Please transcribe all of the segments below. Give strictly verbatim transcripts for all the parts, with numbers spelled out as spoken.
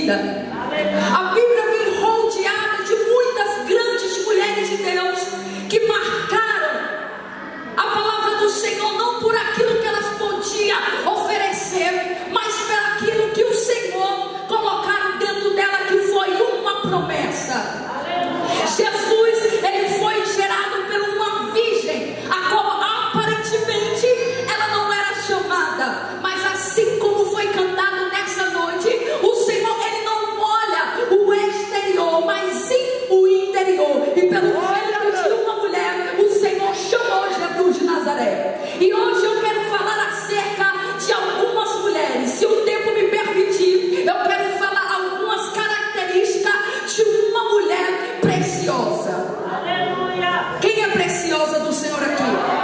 vida. A Bíblia vem rodeada de muitas grandes mulheres de Deus que marcaram a palavra do Senhor não por aquilo que elas podiam oferecer, mas por aquilo que o Senhor colocaram dentro dela, que foi uma promessa. Jesus, ele foi gerado por uma virgem, a qual aparentemente ela não era chamada, mas assim como foi cantado nessa noite, o Senhor, ele não olha o exterior, mas sim o interior. E pelo feito de uma mulher, o Senhor chamou Jesus de Nazaré. E hoje eu quero falar acerca de algumas mulheres. Se o tempo me permitir, eu quero falar algumas características de uma mulher preciosa. Aleluia. Quem é preciosa do Senhor aqui?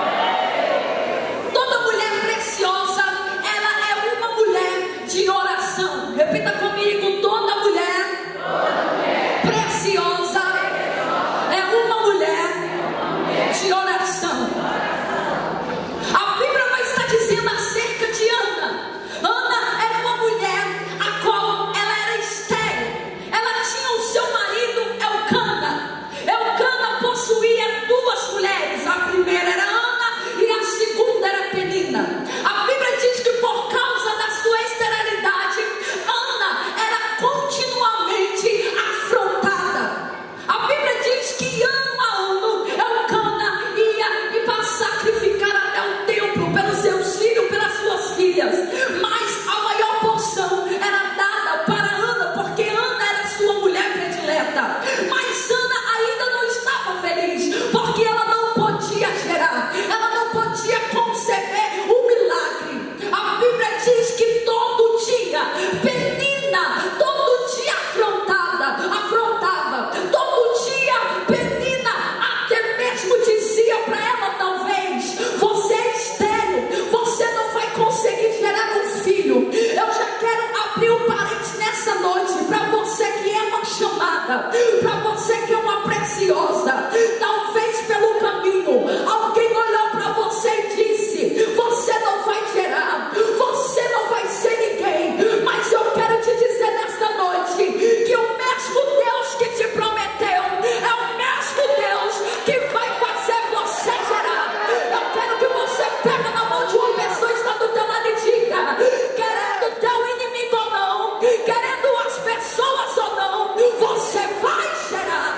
Toda mulher preciosa, ela é uma mulher de oração. Repita comigo: toda mulher, toda mulher preciosa, preciosa é uma mulher, uma mulher de oração. A Bíblia vai estar dizendo acerca de Ana. Ana era uma mulher a qual ela era estéril. Ela tinha o seu marido Elcana. Elcana possuía duas mulheres. A primeira era Ana e a segunda era Penina. A Bíblia diz que por causa da sua esterilidade, Ana era continuamente afrontada. A Bíblia diz que ano a ano Elcana ia e para sacrificar até o templo pelos seus filhos, pelas suas filhas, mas a maior porção era dada para Ana, porque Ana era sua mulher predileta. Mas Ana ainda não estava feliz, porque ela não podia gerar, ela não podia conceber o milagre. A Bíblia diz que todo dia Penina, todo dia afrontada, afrontava, todo dia Penina até mesmo dizia para ela: talvez você é estéril, você não vai conseguir gerar um filho. Eu já quero abrir um parênteses nessa noite para você que é uma chamada, para você que é uma preciosa. Talvez pelo caminho alguém olhou para você e disse: você não vai gerar, você não vai ser ninguém. Mas eu quero te dizer nesta noite que o mesmo Deus que te prometeu é o mesmo Deus que vai fazer você gerar. Eu quero que você pegue na mão de uma pessoa que está do teu lado e diga: querendo teu inimigo ou não, querendo as pessoas ou não, você vai gerar.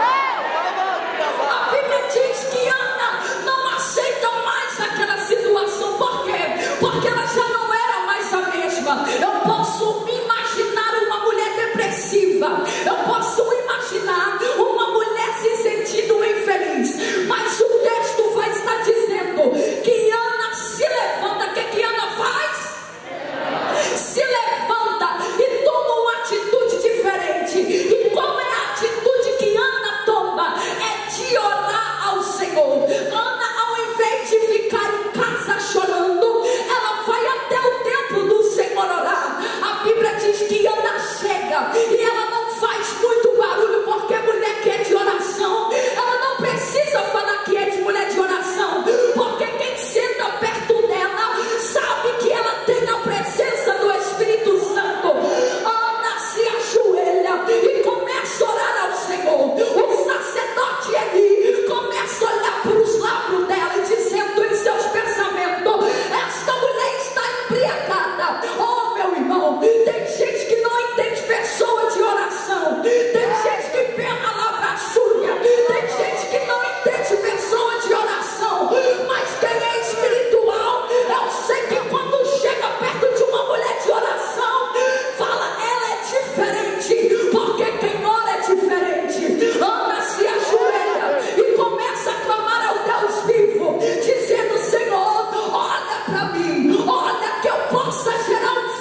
A Bíblia diz que Ana não aceita mais aquela situação. Por quê? Porque ela já não era mais a mesma. Eu posso imaginar uma mulher depressiva, eu posso imaginar uma mulher se sentindo infeliz, mas o texto vai estar dizendo que Ana se levanta. O que que Ana faz? Se levanta e toma uma atitude diferente. E qual é a atitude que Ana toma? É de orar ao Senhor. Ana, ao invés de ficar em casa chorando, ela vai até o templo do Senhor orar. A Bíblia diz que Ana chega e ela não faz muito barulho, porque mulher que é de oração, ela não precisa falar que é de mulher de oração, porque quem senta perto dela sabe que ela tem a presença do Espírito Santo. Ana se ajoelha e começa a orar ao Senhor. O sacerdote ali começa a olhar para os lábios dela e dizendo em seus pensamentos: esta mulher está embriagada. Oh, meu irmão, tem gente que não entende pessoa de oração, tem gente que pega a labraçúria, tem gente que não entende pessoa de oração, mas quem é espiritual, eu sei que quando chega perto de uma mulher de oração, fala: ela é diferente, porque quem ora é diferente. Ana se ajoelha e começa a clamar ao Deus vivo, dizendo: Senhor, olha para mim, olha que eu possa gerar um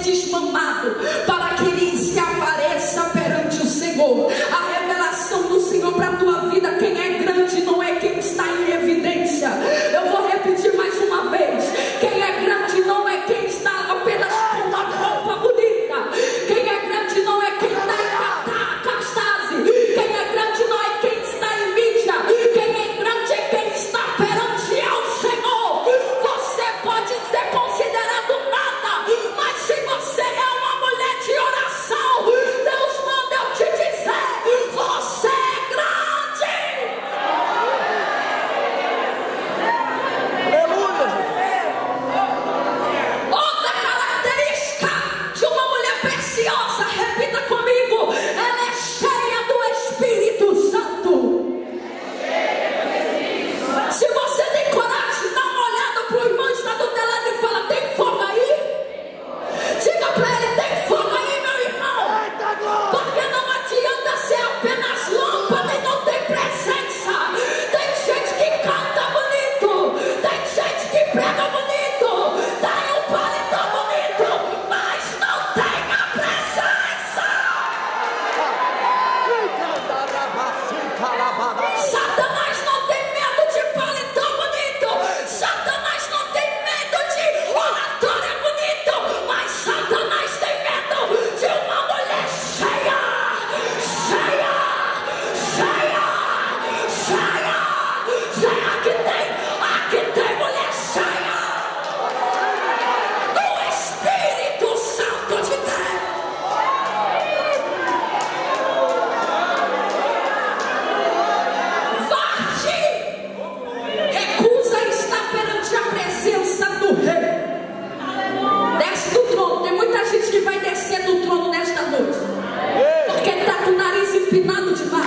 desmamado, para que ele se apareça perante o Senhor. A revelação do Senhor para a tua vida: quem é grande não é quem está em evidência. Eu vou repetir mais uma vez: quem é grande não é quem está apenas com uma roupa bonita. Quem é grande não é quem está em catastase. Quem é grande não é quem está em mídia. Quem é grande é quem está perante ao Senhor. Você pode ser considerado nada, mas se você é uma mulher de oração, Deus manda eu te dizer: você é grande. Aleluia. Outra característica de uma mulher preciosa, repita comigo: ela é cheia do Espírito Santo. Se você tem coragem, dá uma olhada para o irmão que está do teu lado e fala: tem fogo aí? Diga para ele: tem fogo aí, meu irmão? Porque não adianta ser apenas lâmpada e não tem presença. Tem gente que canta bonito, tem gente que prega bonito, tem um paletó bonito, mas não tem a presença. Satanás não tem medo de paletó bonito, Satanás não tem medo de oratória bonito, mas Satanás tem medo de uma mulher cheia, cheia, cheia, cheia, cheia. Aqui tem, aqui tem mulher cheia do Espírito Santo de Deus. Varte, recusa estar perante a presença do Rei. Desce do trono. Tem muita gente que vai descer do trono nesta noite, porque está com o nariz empinado demais.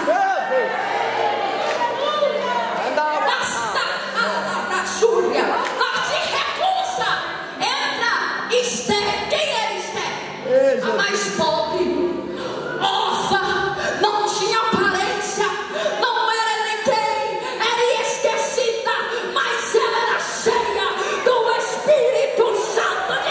Basta a da Júlia. Varte, recusa. Entra. Esther. Quem era Esther? A mais pobre, órfã, não tinha aparência, não era ninguém, era esquecida, mas ela era cheia do Espírito Santo de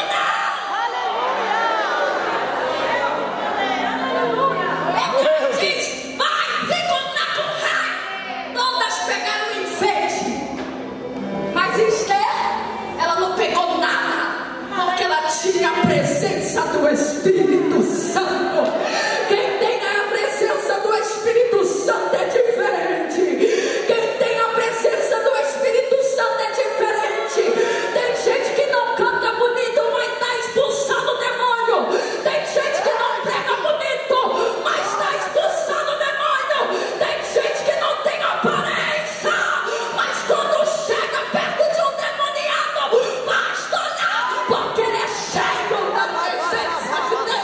Deus. Ele diz: vai se encontrar com o rei. Todas pegaram um enfeite, mas Esther, ela não pegou nada, porque ela tinha a presença do Espírito Santo. Quem tem a presença do Espírito Santo é diferente. Quem tem a presença do Espírito Santo é diferente. Tem gente que não canta bonito, mas está expulsando o demônio. Tem gente que não prega bonito, mas está expulsando o demônio. Tem gente que não tem aparência, mas quando chega perto de um demoniado, basta olhar, porque ele é cheio da presença de Deus.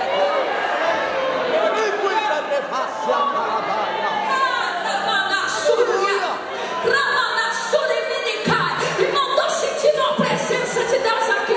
Irmão, estou sentindo a presença de Deus aqui.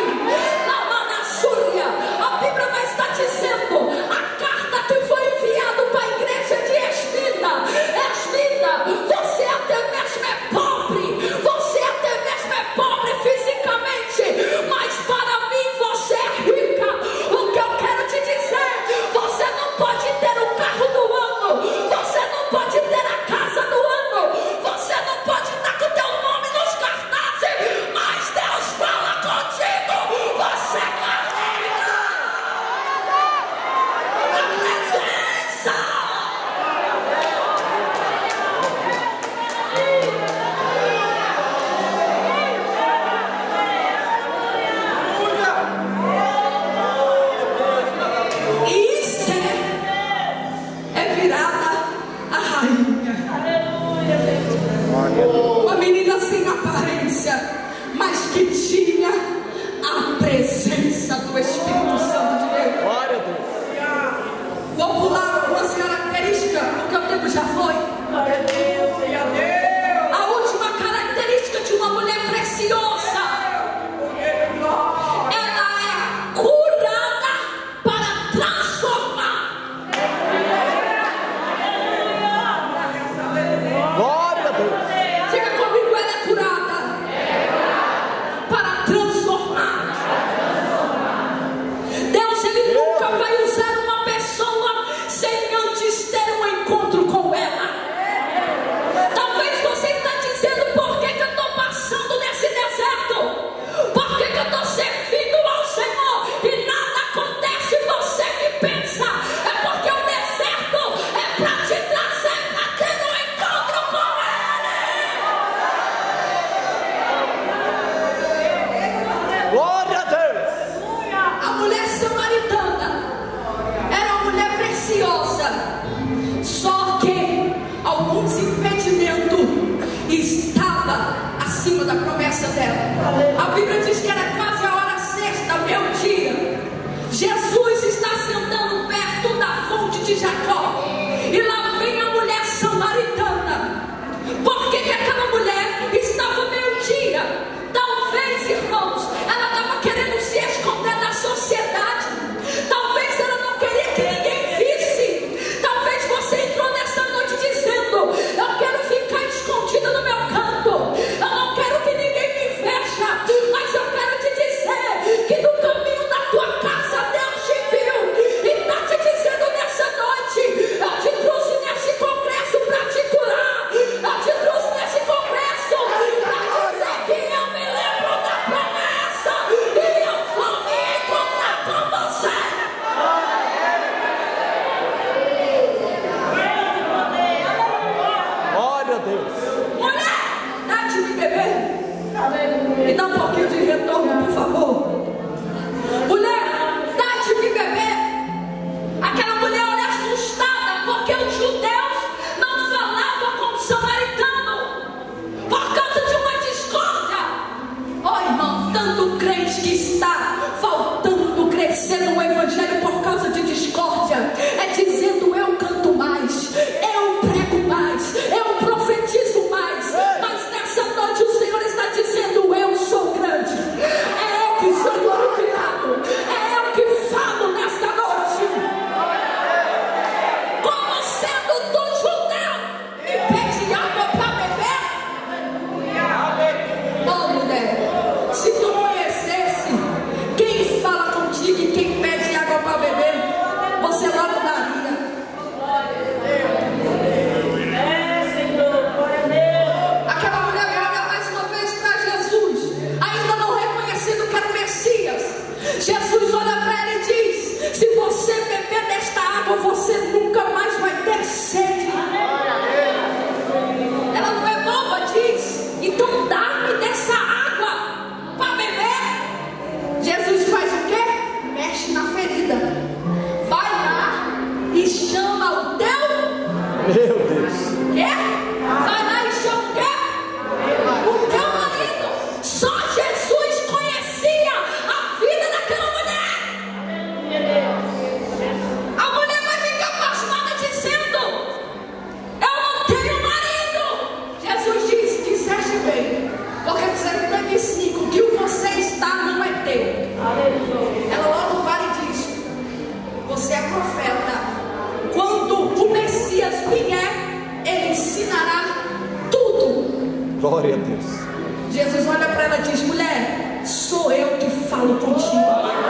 A Bíblia vai estar dizendo a carta que foi enviada para a igreja de Esmina. Esmina, você até mesmo é pobre, você até mesmo é pobre fisicamente, mas para mim você é rica. O que eu quero te dizer: você não pode ter o carro do ano, você não pode ter a casa do ano, você não pode estar com o teu nome nos cartazes, mas Deus fala contigo. Você carrega a presença. E Esther é virada a rainha. Uma menina sem aparência, mas que tinha a presença do Espírito Santo de Deus. Glória a Deus. Vou pular algumas características, porque o tempo já foi. A última característica de uma mulher preciosa: ela é curada para transformar. Glória a Deus. Diga comigo: ela é curada para transformar. dela. A Bíblia diz que era quase a hora sexta, meio-dia. Jesus está sentando perto da fonte de Jacó. E lá vem a mulher samaritana. Por que que aquela mulher estava meio-dia? Talvez, irmãos, ela estava querendo se esconder da sociedade. Talvez ela não queria que ninguém visse. Talvez você entrou nessa noite dizendo: eu quero ficar escondida no meu canto, eu não quero que ninguém me veja. Mas eu quero te dizer que no caminho da tua casa Deus te viu e está te dizendo nessa noite: eu te trouxe neste congresso para te curar, eu te trouxe neste congresso para dizer que eu me lembro da promessa e eu vou me encontrar com você. Glória a Deus. Mulher, dá de me beber. Me dá um pouquinho de retorno, por favor. Mulher, dá de me beber. Aquela mulher olha assustada, porque os judeus não falavam com o samaritano por causa de uma discórdia. Oh, irmão, tanto crente que está faltando crescer no evangelho por causa de discórdia. É dizendo: eu canto mais, eu prego mais, eu profetizo mais. Mas nessa noite o Senhor está dizendo: eu sou grande, é eu que sou glorificado, é eu que falo nesta noite. Como sendo do judeu, me pede água para beber. Oh, mulher, se tu conhecesse quem fala contigo e quem pede água para beber, você logo daria. Aquela mulher olha mais uma vez para Jesus, ainda não reconhecendo que era o Messias. Jesus olha para ela e diz: se você beber desta água, você nunca mais vai ter sede. Ela não é boba, diz: então dá-me dessa água para beber. Jesus faz o quê? Mexe na ferida. Vai lá e chama o teu. Meu Deus. Quê? Vai lá e chama o quê? O teu marido. Só Jesus conhecia a vida daquela mulher. A mulher vai ficar pasmada dizendo: eu não tenho marido. Jesus disse: disseste bem, porque você teve cinco, que o você está não é teu. Ela logo para e diz: você é profeta. Quando o Messias vier, ele ensinará tudo. Glória a Deus. Jesus olha para ela e diz: mulher, sou eu que falo contigo.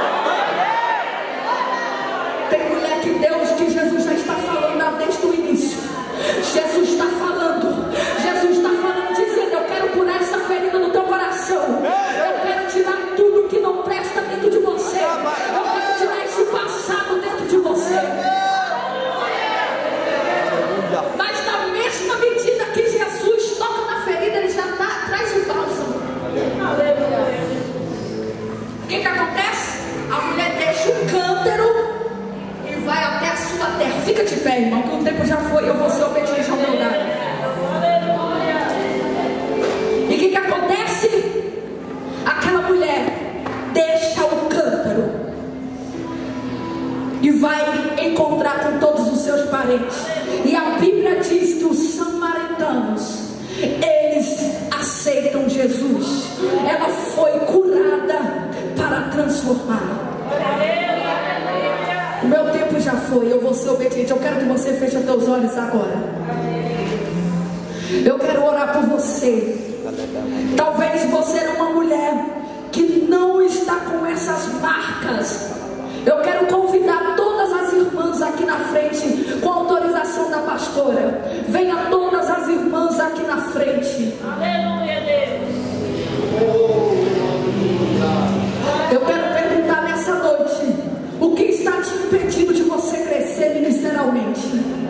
Tem mulher que Deus, que Jesus já está falando desde o início. Jesus está falando. Jesus está falando, dizendo: eu quero curar essa ferida no teu coração. Eu quero tirar tudo que não presta dentro de você. Eu quero tirar esse passado dentro de você. Mas na mesma medida que Jesus toca na ferida, ele já tá, traz o bálsamo. O que que acontece? A mulher deixa o cântaro e vai até a sua terra. Fica de pé, irmão, que o tempo já foi. Eu vou ser obediente ao meu dado. E o que que acontece? Aquela mulher deixa o cântaro e vai encontrar com todos os seus parentes. E a Bíblia diz que os samaritanos, eles aceitam Jesus. Ela foi curada para transformar. O meu tempo já foi, eu vou ser obediente. Eu quero que você feche os teus olhos agora. Eu quero orar por você. Talvez você é uma mulher que não está com essas marcas. Eu quero convidar todas as irmãs aqui na frente, com a autorização da pastora. Venha todas as irmãs aqui na frente. Aleluia, Deus. Eu quero perguntar nessa noite: o que está te impedindo de você crescer ministerialmente?